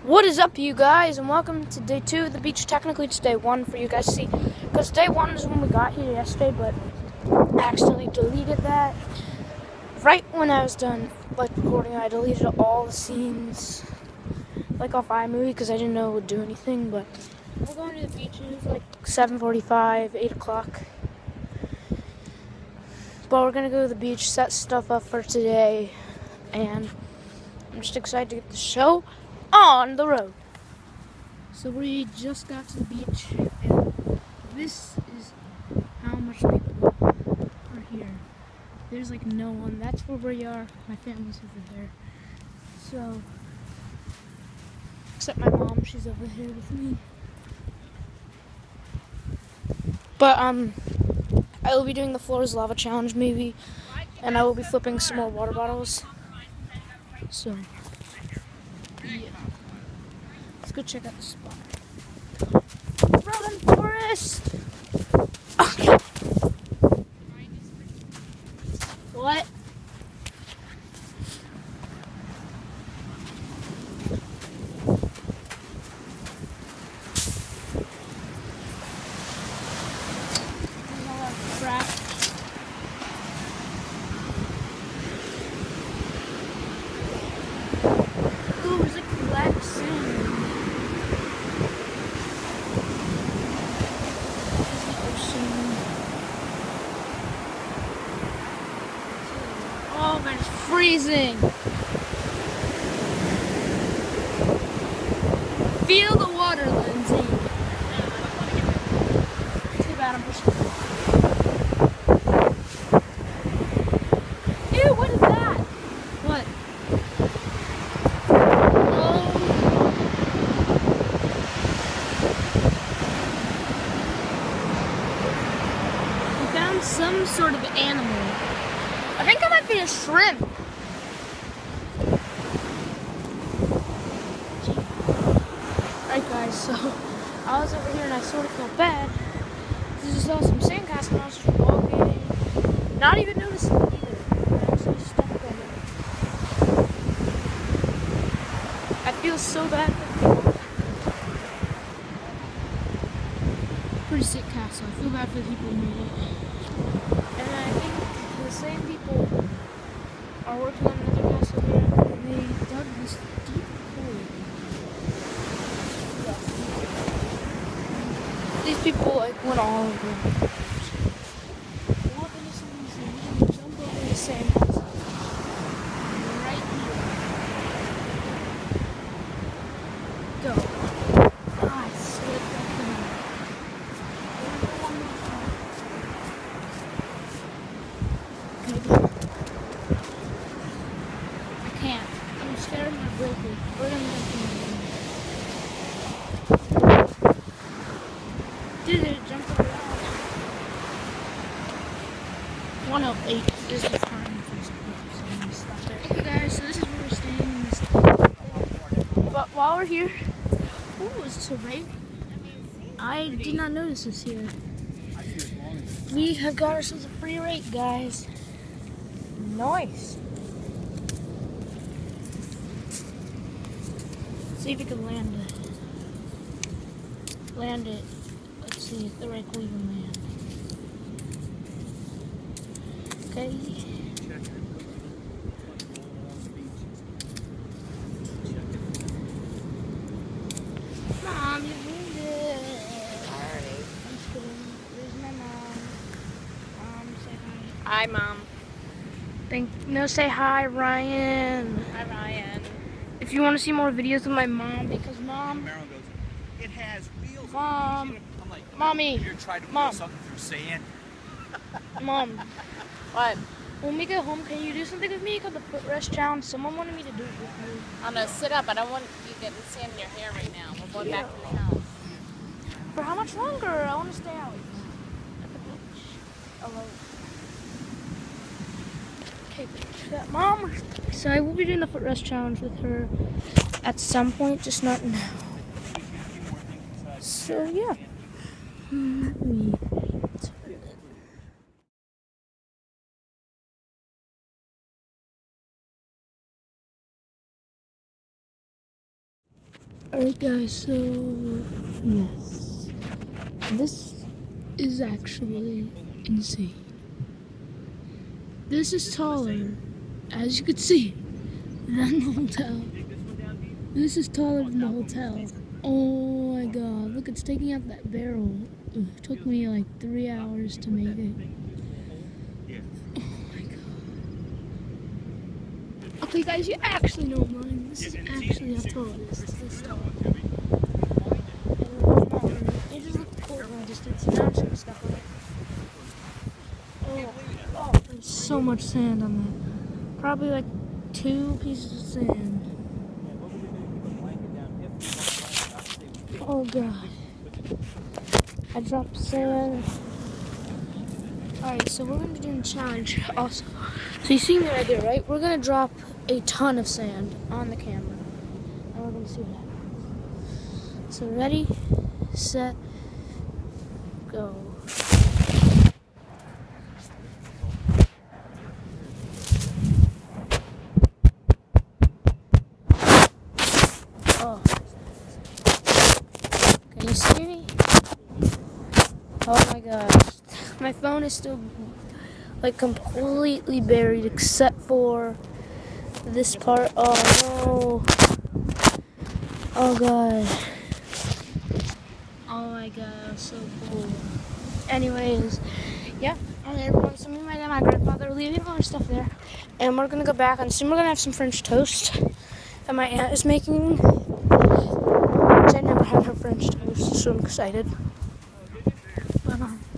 What is up, you guys, and welcome to day 2 of the beach. Technically, it's day 1 for you guys to see, because day 1 is when we got here yesterday, but I accidentally deleted that. Right when I was done recording, I deleted all the scenes, off iMovie, because I didn't know it would do anything, but we're going to the beach. It's like 7:45, 8 o'clock. But we're going to go to the beach, set stuff up for today, and I'm just excited to get the show on the road. So we just got to the beach, and this is how much people are here. There's like no one. That's where we are. My family's over there. So, except my mom, she's over here with me. But I will be doing the Floor's Lava Challenge maybe, and I will be flipping some more water bottles. So, yeah. Let's go check out the spot. Run, Forrest! Okay. What? Crap. Ooh, there's like black sand. Oh, man, it's freezing. Feel the water, Lindsay. Too bad I'm pushing. Ew, what is that? What? Oh. We found some sort of animal. I think it might be a shrimp. Alright guys, so I was over here and I sort of felt bad. I just saw some sandcastle and I was just walking, not even noticing it either. I actually stepped on it. I feel so bad for people. Pretty sick castle. I feel bad for the people who made it. And I think the same people are working on another castle here, and they dug this deep hole. These people went all over. Walk into somebody's sand, and jump over the sand castle. Right here. Go. I slipped up the hill. Okay, go. I can't. I'm scared I'm gonna break it. We're gonna Dude, it jumped over that. 108 is the time for this stuff there. Okay guys, so this is where we're staying in this. But while we're here, ooh, is this a rake? I did not notice this here. We have got ourselves a free rake, guys. Nice. Let's see if we can land it. Land it. Let's see if the rake will even land. Okay. Mom, you ruined it. Alright. I'm just kidding. There's my mom. Mom, say hi. Hi, Mom. No, say hi, Ryan. Hi, Ryan. If you want to see more videos of my mom, because Mom, It has wheels. Mom, I'm like, Mommy, have you ever tried to Mom. wheel something through sand? Mom, What? when we get home, can you do something with me called the footrest challenge? Someone wanted me to do it with me. I'm gonna sit up. I don't want you getting sand in your hair right now. We're going back to the house. For how much longer? I want to stay out at the beach alone. Okay, Mom. So I will be doing the footrest challenge with her at some point, just not now. So yeah. Alright guys, so yes, this is actually insane. This is taller, as you can see, than the hotel. This is taller than the hotel. Oh my god, look, it's taking out that barrel. It took me like 3 hours to make it. Oh my god. Okay guys, you actually know mine. This is actually how tall it is. This tall. It just looked cool from a distance. Now I'm just gonna step on it. Oh, there's so much sand on that. Probably like 2 pieces of sand. Oh god. I dropped sand. Alright, so we're gonna be doing a challenge also. So you see me right here, right? We're gonna drop a ton of sand on the camera. And we're gonna see what happens. So ready, set, go. Oh. Can you see me? Oh my gosh. My phone is still like completely buried except for this part. Oh no. Oh god. Oh my god, so cool. Anyways, yeah. Alright everyone, so me and my dad and my grandfather are leaving all our stuff there. And we're gonna go back and soon we're gonna have some French toast that my aunt is making. Which I never had her French toast, so I'm excited. But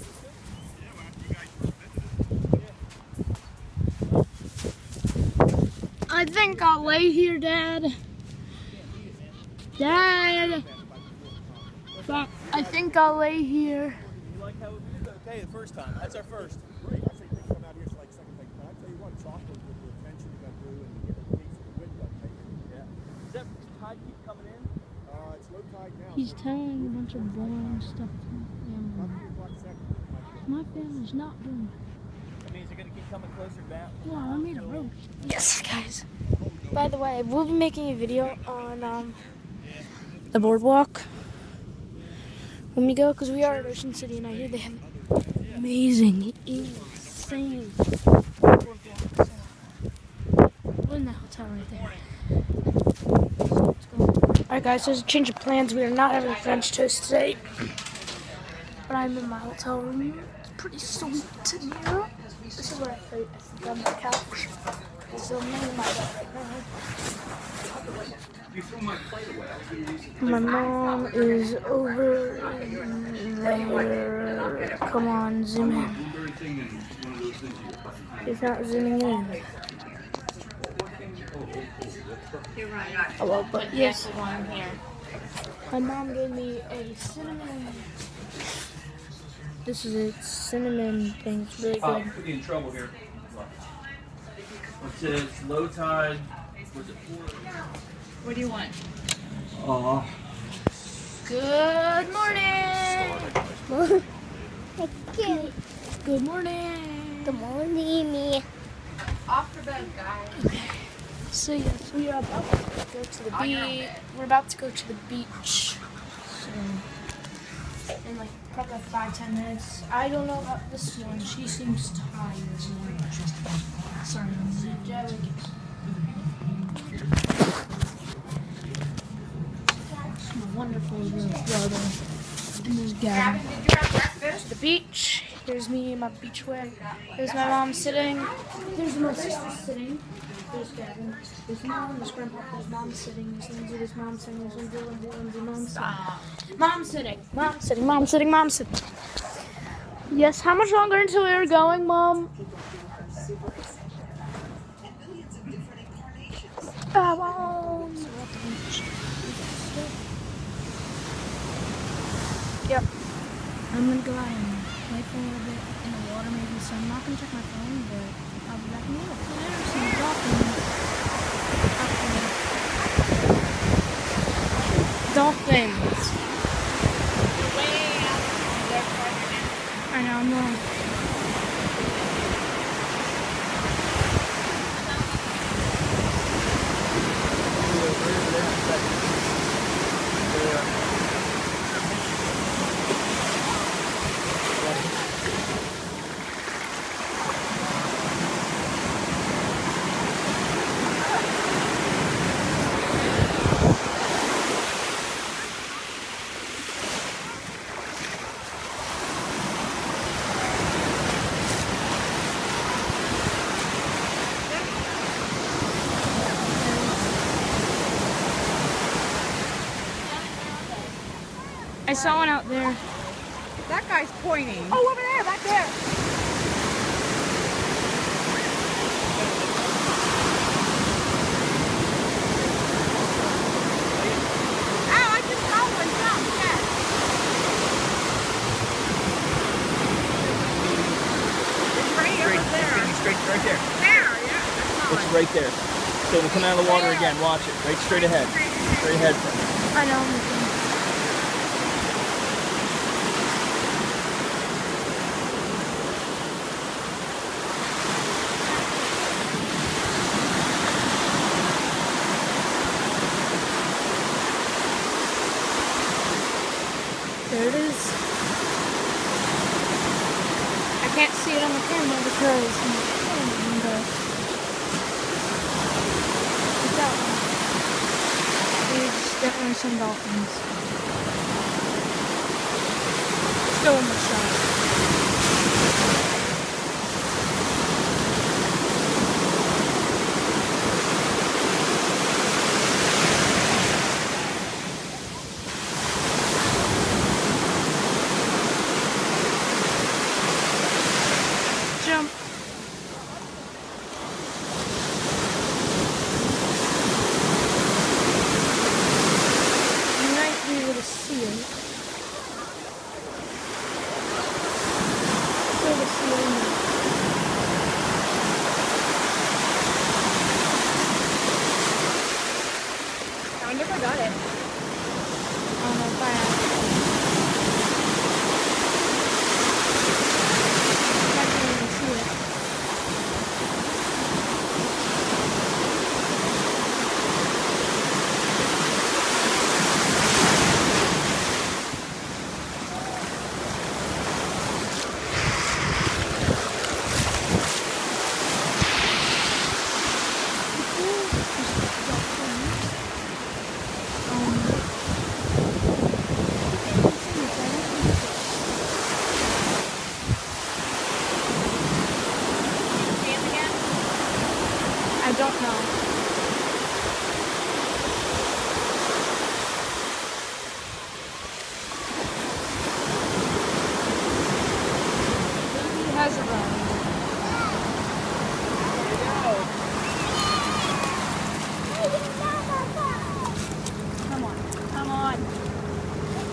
I think I'll lay here, Dad. Dad! Fuck. I think I'll lay here. You like how we did okay the first time? That's our first. Great. I think they come out here for like second take. I'll tell you what, it's awkward with the attention you got through and you get the gates of the wind got taken. Yeah. Does that tide keep coming in? It's low tide now. He's telling a bunch of boring stuff. My family's not doing it. That means they're going to keep coming closer down. Wow, I made a road. Yes, guys. By the way, we'll be making a video on the boardwalk when we go, because we are at Ocean City, and I hear they have amazing, insane boardwalk. So, we're in the hotel right there. So let's go. Alright guys, there's a change of plans. We are not having French toast today, but I'm in my hotel room. It's pretty sweet in here. This is where I sleep. I sleep on the couch. So I'm in my bed right now. My mom is over there. Come on, zoom in. It's not zooming in. You're right. Oh, well, but yes. One here. My mom gave me a cinnamon. This is a cinnamon thing. It's really good. Put you in trouble here. It says low tide. Was it 4? What do you want? Good morning. Okay. Good morning. Good morning, me. Off the bed, guys. So yes, we are about to go to the beach. We're about to go to the beach. So in like probably 5-10 minutes. I don't know about this one. She seems tired. Sorry, Jelly. Some wonderful weather. And there's Gavin. Did you have breakfast? The beach. Here's me in my beach wear. There's my mom sitting. There's my sister sitting. There's Gavin. There's mom. There's grandpa. There's mom sitting. There's Lindsay. There's mom sitting. There's Lindsay. Mom sitting. Mom sitting. Mom sitting. Mom sitting. Mom sitting. Yes. How much longer until we are going, Mom? Yep. I'm gonna go out and wait for a little bit in the water maybe, so I'm not gonna check my phone, but I'll be back in a minute. So there's some dolphins. Way out there farther down. I know, I'm wrong. I saw one out there. That guy's pointing. Oh, over there, back there. Oh, I just saw one jump, yes. It's right over there. Straight right there. There, yeah. That's not It's right there. So it'll come out of the water again. Watch it. Right straight ahead. Straight ahead. I know. There it is. I can't see it on the camera because it's that one. There's definitely some dolphins. Still in the shot. Jump. You might be able to see it. Be able to see it in there. I wonder if I got it. I don't know if I have it. I can't even see it. See him again? I don't know. He has a run. Come on. Come on.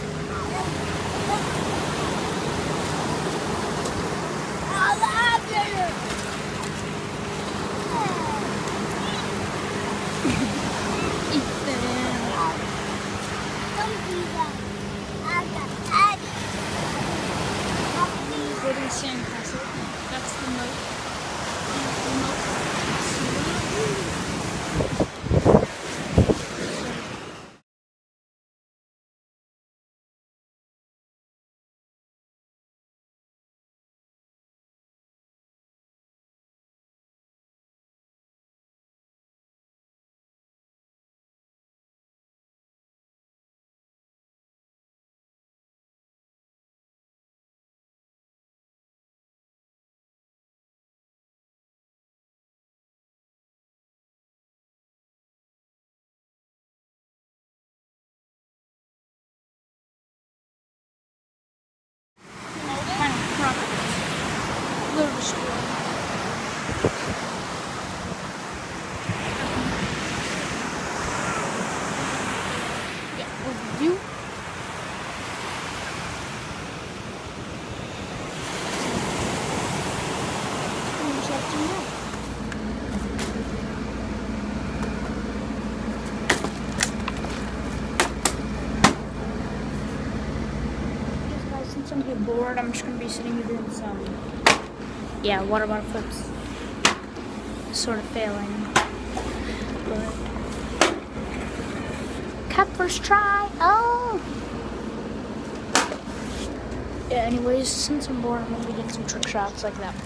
Building sandcastle. That's the moat. Kind of crop. Little destroyed. Yeah, over you. Who's up to now? Yes, guys, since I'm getting bored, I'm just gonna be sitting here doing some, water bottle flips. Sort of failing, but cut first try. Oh. Yeah. Anyways, since I'm bored, I'm gonna be getting some trick shots like that.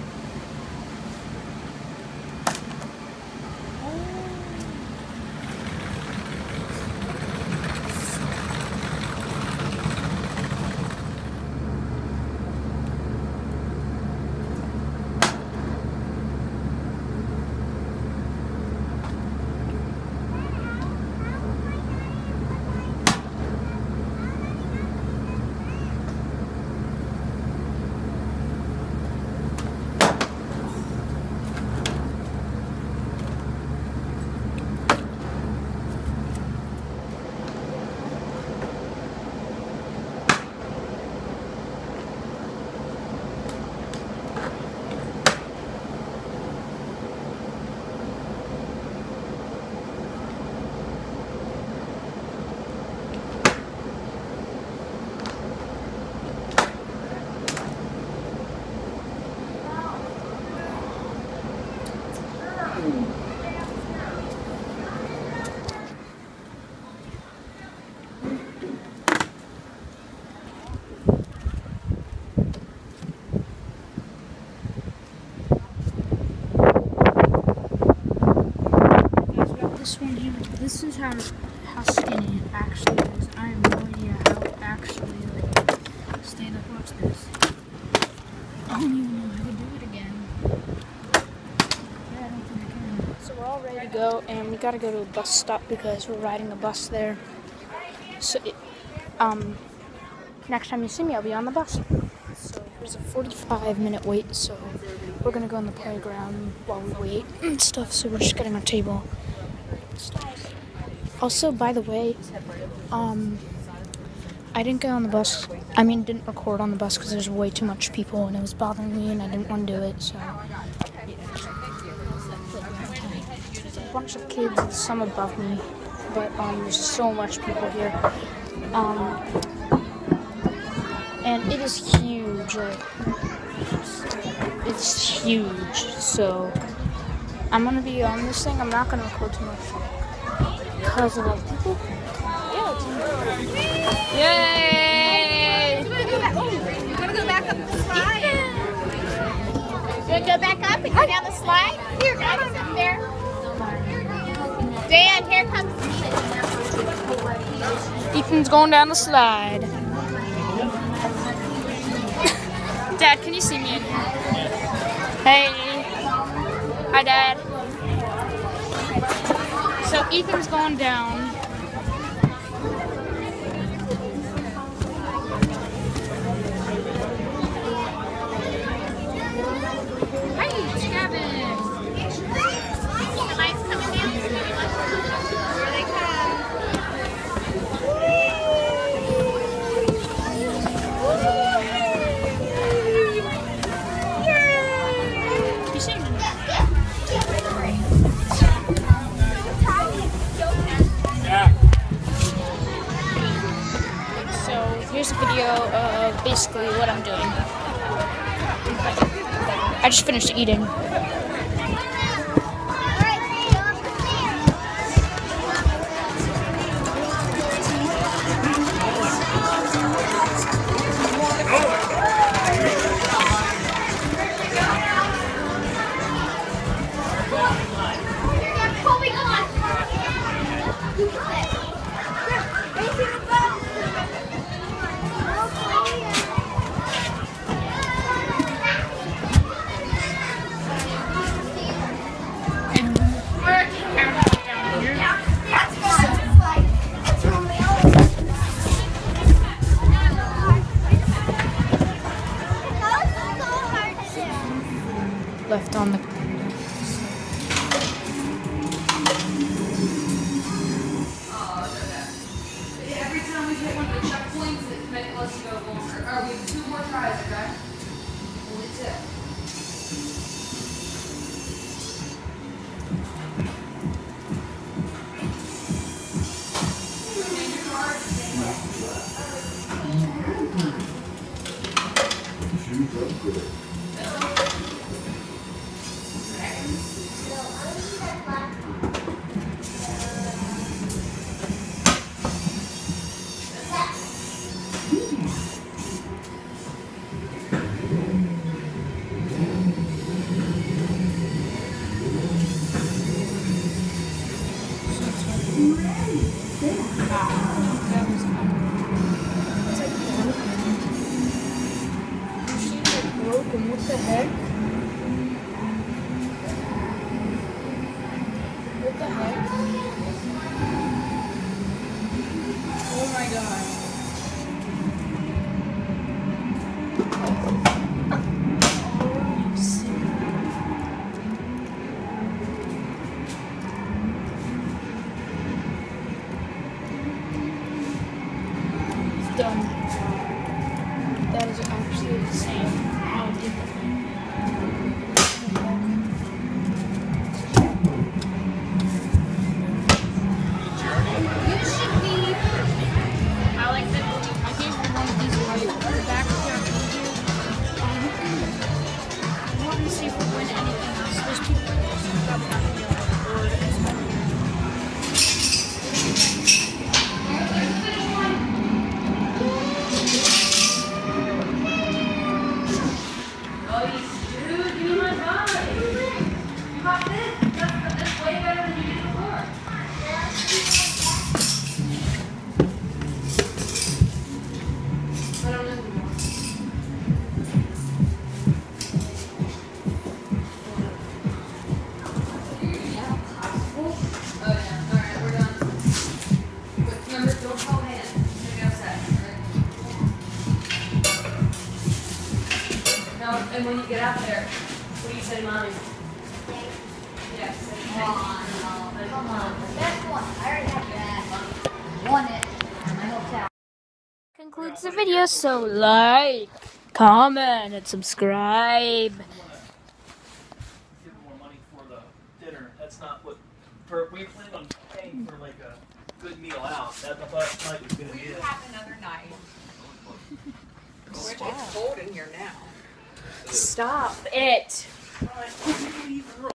how skinny it actually is. I have no idea how it actually stand up. Watch this. I don't even know how to do it again. Yeah, I don't think I can. So we're all ready to go, and we gotta go to a bus stop because we're riding a bus there. So, next time you see me, I'll be on the bus. So there's a 45-minute wait, so we're gonna go on the playground while we wait and stuff. So we're just getting our table. Also, by the way, I didn't get on the bus. I mean, didn't record on the bus because there's way too much people and it was bothering me, and I didn't want to do it. So there's a bunch of kids, and some above me, but there's so much people here. And it is huge. It's huge. So I'm gonna be on this thing. I'm not gonna record too much because of other people. Yay! You want to go back up the slide? You want to go back up and go down the slide? Here, come on up there. Dan, here comes Ethan's going down the slide. Dad, can you see me? Hey. Hi, Dad. So Ethan's going down. the lights coming down. Here they come. You see me? So here's a video of basically what I'm doing. I just finished eating. Left on the Every time we hit one of the checkpoints, it makes us go longer. We have 2 more tries, okay? Only 2. broken. What the heck? What the heck? Oh my god. It's done. That is actually insane. How I did that. You should be. I like that. I gave her one of these right in the back of here. I want to see if we win anything else. There's people that are probably not going to be able to afford as much. And when you get out there, what do you say, Mommy? Yes. Come on. That's one. I already have that. Won it. My hotel. Concludes the video, so like, comment, and subscribe. Give more money for the dinner. That's not what. We planned on paying for like a good meal out. That I thought night was gonna be it. Have another night. It's cold in here now. Stop it.